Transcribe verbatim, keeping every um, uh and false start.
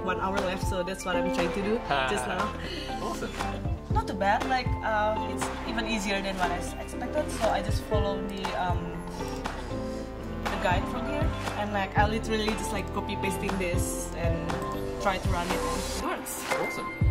one hour left, so that's what I'm trying to do just now. Awesome. Not too bad. Like uh, it's even easier than what I expected. So I just follow the um, the guide from here, and like I literally just like copy pasting this and try to run it, and it works. Awesome.